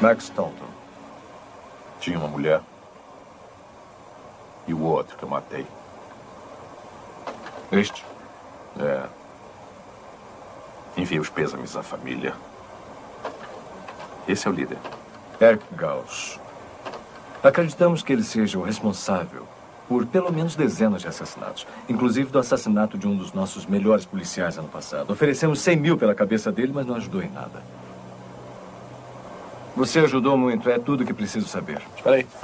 Max Taunton. Tinha uma mulher. E o outro que eu matei. Este? É. Enviei os pêsames à família. Esse é o líder. Eric Gauss. Acreditamos que ele seja o responsável por pelo menos dezenas de assassinatos. Inclusive do assassinato de um dos nossos melhores policiais ano passado. Oferecemos 100 mil pela cabeça dele, mas não ajudou em nada. Você ajudou muito, é tudo que preciso saber. Espera aí.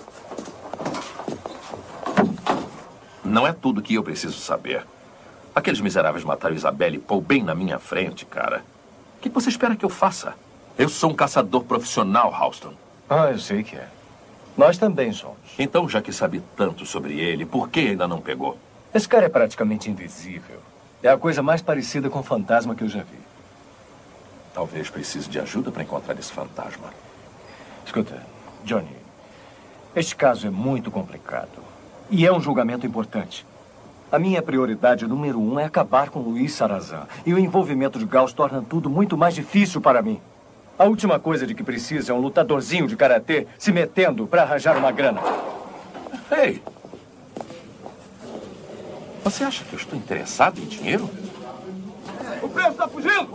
Não é tudo que eu preciso saber. Aqueles miseráveis mataram Isabelle e Paul bem na minha frente, cara. O que você espera que eu faça? Eu sou um caçador profissional, Houston. Ah, eu sei que é. Nós também somos. Então, já que sabe tanto sobre ele, por que ainda não pegou? Esse cara é praticamente invisível. É a coisa mais parecida com um fantasma que eu já vi. Talvez precise de ajuda para encontrar esse fantasma. Escuta, Johnny, este caso é muito complicado. E é um julgamento importante. A minha prioridade número 1 é acabar com Luiz Sarrazin. E o envolvimento de Gauss torna tudo muito mais difícil para mim. A última coisa de que precisa é um lutadorzinho de karatê se metendo para arranjar uma grana. Ei! Você acha que eu estou interessado em dinheiro? O preso está fugindo!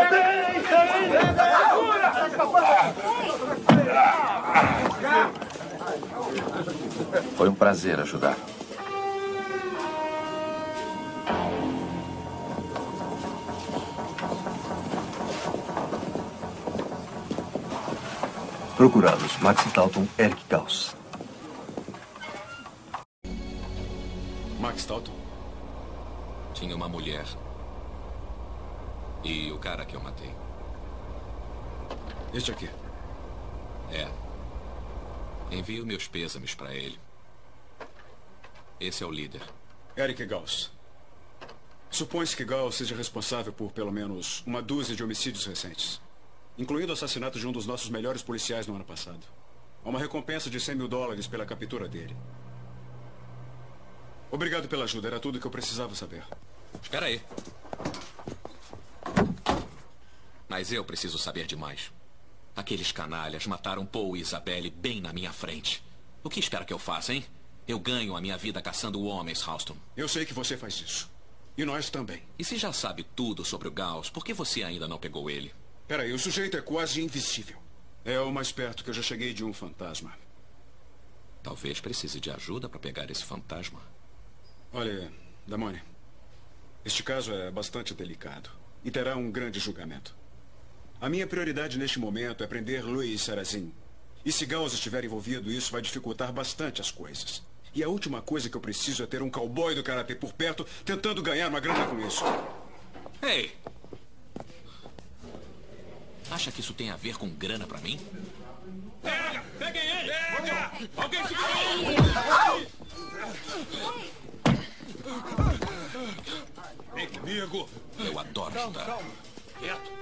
Foi um prazer ajudar. Procurados, Max Taunton, Eric Gauss. Max Taunton? Tinha uma mulher. E o cara que eu matei. Este aqui. É. Envio meus pêsames para ele. Esse é o líder. Eric Gauss. Supõe-se que Gauss seja responsável por pelo menos uma dúzia de homicídios recentes, incluindo o assassinato de um dos nossos melhores policiais no ano passado. Há uma recompensa de 100 mil dólares pela captura dele. Obrigado pela ajuda, era tudo que eu precisava saber. Espera aí. Mas eu preciso saber demais. Aqueles canalhas mataram Paul e Isabelle bem na minha frente. O que espera que eu faça, hein? Eu ganho a minha vida caçando homens, Houston. Eu sei que você faz isso. E nós também. E se já sabe tudo sobre o Gauss, por que você ainda não pegou ele? Peraí, o sujeito é quase invisível. É o mais perto que eu já cheguei de um fantasma. Talvez precise de ajuda para pegar esse fantasma. Olha, Damone, este caso é bastante delicado e terá um grande julgamento. A minha prioridade neste momento é prender Luiz Sarrazin. E se Gauss estiver envolvido, isso vai dificultar bastante as coisas. E a última coisa que eu preciso é ter um cowboy do karatê por perto tentando ganhar uma grana com isso. Ei! Acha que isso tem a ver com grana pra mim? Pega! Peguem ele! Pega! Alguém segura ele! Vem comigo! Eu adoro ajudar. Calma, quieto!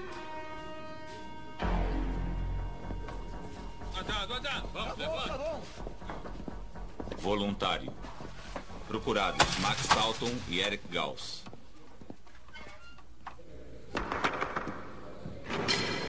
Andando! Vamos levar! Voluntário. Procurados Max Taunton e Eric Gauss.